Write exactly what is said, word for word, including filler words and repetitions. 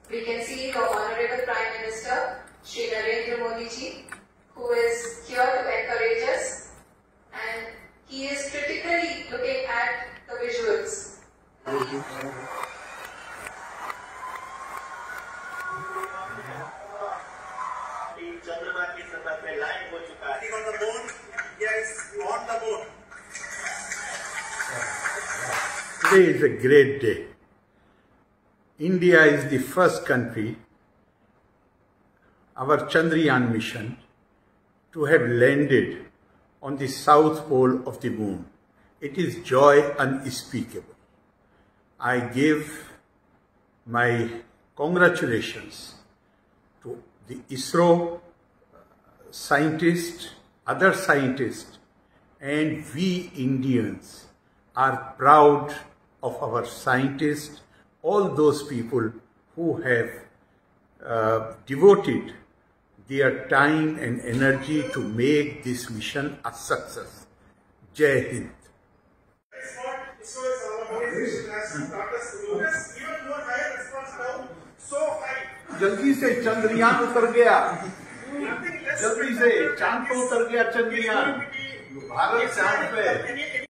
We can see the Honorable Prime Minister, Shri ji, who is here to encourage us, and he is critically looking at the visuals. On the moon, yes, on the moon. Today is a great day. India is the first country, our Chandrayaan mission, to have landed on the south pole of the moon. It is joy unspeakable. I give my congratulations to the ISRO scientists, other scientists, and we Indians are proud of our scientists, all those people who have uh, devoted their time and energy to make this mission a success. Jai Hind. It's what ISRO is all about. It has taught us to do this. Even more higher response now, so high. जल्दी से चंद्रयान उतर गया, Nothing less जल्दी से चांद पर उतर गया चंद्रयान, भारत चांद पे